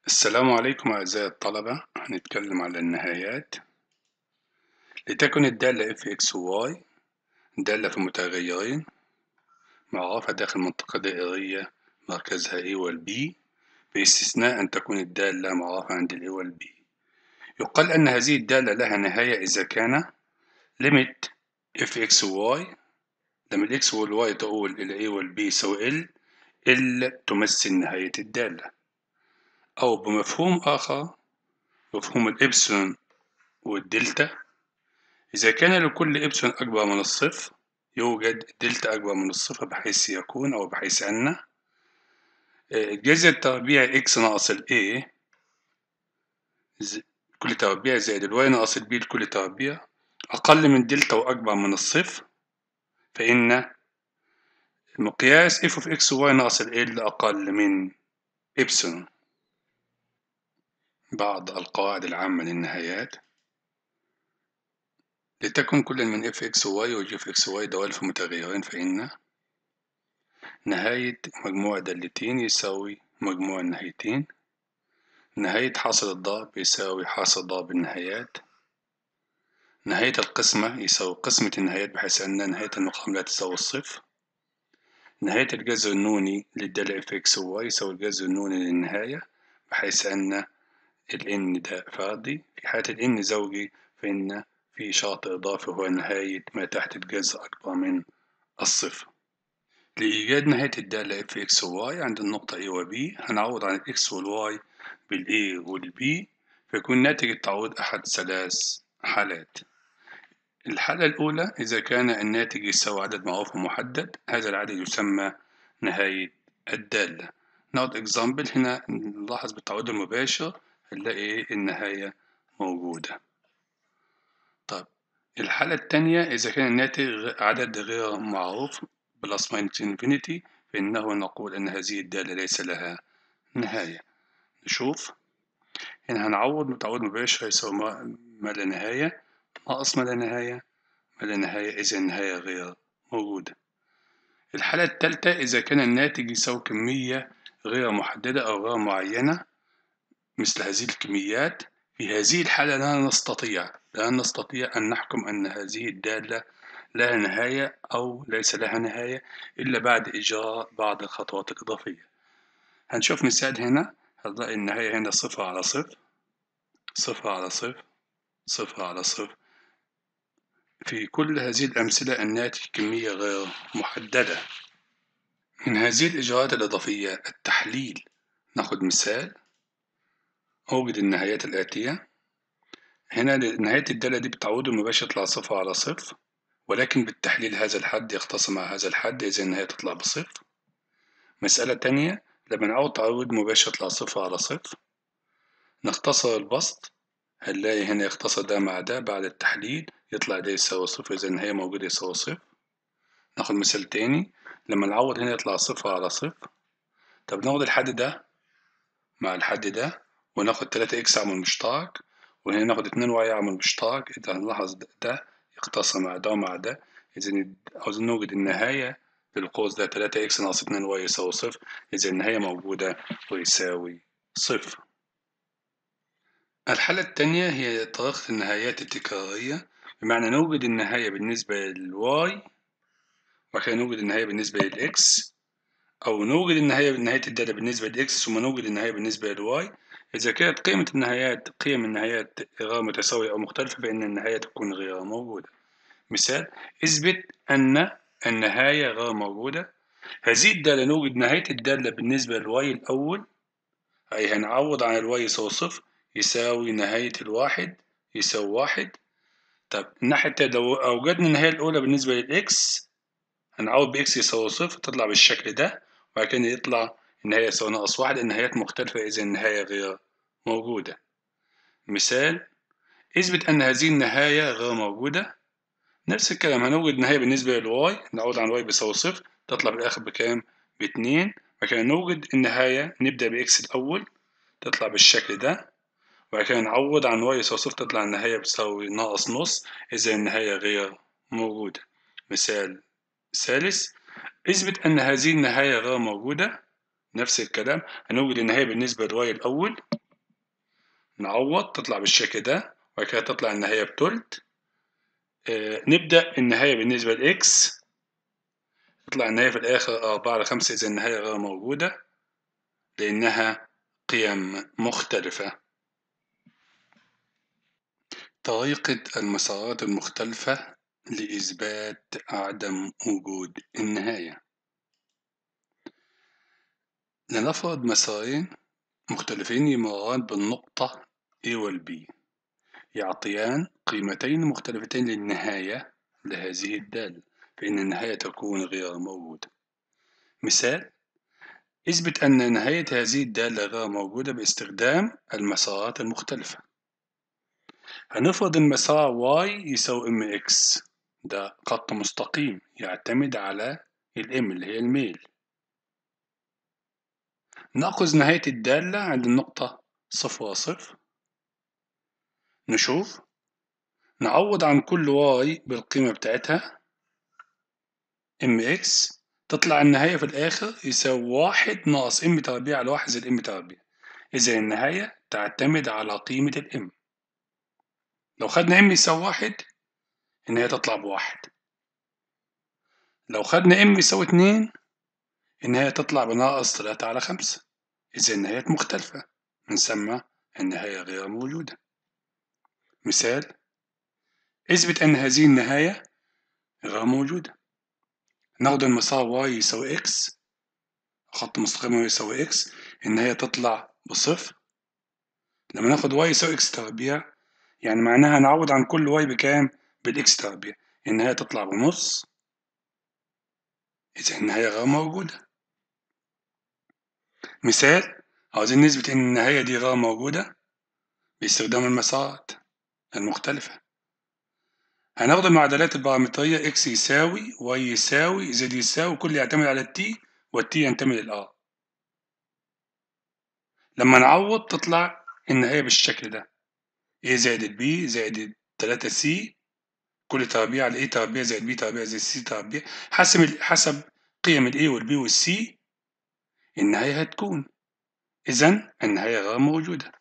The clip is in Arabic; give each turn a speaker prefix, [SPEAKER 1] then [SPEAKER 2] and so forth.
[SPEAKER 1] السلام عليكم أعزائي الطلبة، هنتكلم على النهايات. لتكن الدالة fx و y دالة في متغيرين معرفة داخل منطقة دائرية مركزها a و b، باستثناء أن تكون الدالة معرفة عند ال a و b. يقال أن هذه الدالة لها نهاية إذا كان limit fx و y لما ال x وال y تؤول إلى a وال b يساوي L تمثل نهاية الدالة، أو بمفهوم آخر مفهوم الإبسلون والدلتا. إذا كان لكل إبسلون أكبر من الصفر يوجد دلتا أكبر من الصفر، بحيث يكون أو بحيث أن الجذر التربيعي إكس ناقص ال A كل تربيع زائد ال Y ناقص ال B لكل تربيع أقل من دلتا وأكبر من الصفر، فإن مقياس f of x و y ناقص ال L أقل من إبسلون. بعض القواعد العامة للنهايات: لتكن كل من fx و y و gx و y دوال في متغيرين، فإن نهاية مجموع دالتين يساوي مجموع النهايتين. نهاية حاصل الضرب يساوي حاصل ضرب النهايات. نهاية القسمة يساوي قسمة النهايات، بحيث أن نهاية المقام لا تساوي الصفر. نهاية الجذر النوني للدالة fx و y يساوي الجذر النوني للنهاية، بحيث أن ال n ده فردي. في حالة ال n زوجي فإن في شرط إضافي هو نهاية ما تحت الجذر أكبر من الصفر. لإيجاد نهاية الدالة fx و y عند النقطة a و b هنعوض عن ال x وال y بال a وال b، فيكون ناتج التعويض أحد ثلاث حالات. الحالة الأولى إذا كان الناتج يساوي عدد معروف ومحدد، هذا العدد يسمى نهاية الدالة. ناخد example هنا نلاحظ بالتعويض المباشر هنلاقي النهاية موجودة. طيب الحالة الثانية إذا كان الناتج عدد غير معروف بلس ماينس انفينيتي، فإنه نقول أن هذه الدالة ليس لها نهاية. نشوف هنا هنعوض بتعويض مباشر يساوي ما لا نهاية ناقص ما لا نهاية ما لا نهاية، إذا النهاية غير موجودة. الحالة الثالثة إذا كان الناتج يساوي كمية غير محددة أو غير معينة مثل هذه الكميات، في هذه الحالة لا نستطيع أن نحكم أن هذه الدالة لها نهاية أو ليس لها نهاية إلا بعد إجراء بعض الخطوات الإضافية. هنشوف مثال هنا، هنلاقي النهاية هنا صفر على صفر، صفر على صفر، صفر على صفر. في كل هذه الأمثلة الناتج كمية غير محددة. من هذه الإجراءات الإضافية التحليل، ناخد مثال أوجد النهايات الآتية. هنا نهاية الدالة دي بالتعويض المباشر تطلع صفر على صفر، ولكن بالتحليل هذا الحد يختصر مع هذا الحد، إذا النهاية تطلع بصفر. مسألة تانية لما نعوض تعويض مباشر يطلع صفر على صفر، نختصر البسط هنلاقي هنا يختصر ده مع ده، بعد التحليل يطلع ده يساوي صفر، إذا النهاية موجودة يساوي صفر. ناخد مثال تاني لما نعوض هنا يطلع صفر على صفر. طب ناخد الحد ده مع الحد ده وناخد 3 إكس عامل مشترك، وهنا ناخد 2 واي عامل مشترك، إذا هنلاحظ ده يختصر مع ده ومع ده، إذا عاوزين نوجد النهاية للقوس ده 3 إكس ناقص 2 واي يساوي صفر، إذا النهاية موجودة ويساوي صفر. الحالة الثانية هي طريقة النهايات التكرارية، بمعنى نوجد النهاية بالنسبة للواي وكان نوجد النهاية بالنسبة للإكس، أو نوجد نهاية الدالة بالنسبة لإكس ثم نوجد النهاية بالنسبة لواي. إذا كانت قيم النهايات غير متساوية أو مختلفة، فإن النهاية تكون غير موجودة. مثال: اثبت أن النهاية غير موجودة. هذه الدالة نوجد نهاية الدالة بالنسبة للواي الأول، أي هنعوض عن الواي يساوي صفر يساوي نهاية الواحد يساوي واحد. طب الناحية التانية لو أوجدنا النهاية الأولى بالنسبة للإكس هنعوض بإكس يساوي صفر، تطلع بالشكل ده، وبعد كده يطلع النهاية يساوي ناقص واحد، النهايات مختلفة إذا النهاية غير موجودة. مثال: اثبت أن هذه النهاية غير موجودة. نفس الكلام هنوجد نهاية بالنسبة للواي، نعوض عن واي بيساوي صفر، تطلع بالآخر بكام؟ باتنين. بعد كده نوجد النهاية نبدأ بإكس الأول، تطلع بالشكل ده، وبعد كده نعوض عن واي يساوي صفر، تطلع النهاية بتساوي ناقص نص، إذا النهاية غير موجودة. مثال ثالث: اثبت أن هذه النهاية غير موجودة. نفس الكلام هنوجد النهاية بالنسبة للواي الأول، نعوض تطلع بالشكل ده، وبعد كده تطلع النهاية بتلت. نبدأ النهاية بالنسبة لإكس، تطلع النهاية في الآخر 4/5، إذا النهاية غير موجودة لأنها قيم مختلفة. طريقة المسارات المختلفة لإثبات عدم وجود النهاية. لنفرض مسارين مختلفين يمران بالنقطة A وال B، يعطيان قيمتين مختلفتين للنهاية لهذه الدالة، فإن النهاية تكون غير موجودة. مثال: اثبت أن نهاية هذه الدالة غير موجودة باستخدام المسارات المختلفة. هنفرض المسار y يساوي mx، ده خط مستقيم يعتمد على الm اللي هي الميل. نأخذ نهاية الدالة عند النقطة 0 و0، نشوف، نعوض عن كل y بالقيمة بتاعتها mx، تطلع النهاية في الآخر يساوي 1 ناقص m تربيع على 1 زائد m تربيع، إذا النهاية تعتمد على قيمة الm. لو خدنا m يساوي 1 النهاية تطلع بواحد، لو خدنا m يساوي 2 النهاية تطلع بناقص 3/5، إذا النهايات مختلفة، بنسمى النهاية غير موجودة. مثال: اثبت أن هذه النهاية غير موجودة. ناخد المسار y يساوي x، خط مستقيم يساوي x، النهاية تطلع بصفر. لما ناخد y يساوي x تربيع، يعني معناها نعوض عن كل y بكام؟ بالx تربيع، النهاية تطلع بنص، إذا النهاية غير موجودة. مثال: عاوزين نثبت إن النهاية دي غير موجودة باستخدام المسارات المختلفة. هناخد المعادلات البارامترية x يساوي y يساوي z يساوي، كل يعتمد على t والt ينتمي للr. لما نعوض تطلع النهاية بالشكل ده: a زائد b زائد 3c كل تربيع على a تربيع زائد b تربيع زائد c تربيع، حسب قيم ال a وال b وال c النهاية هتكون. إذن النهاية غير موجودة.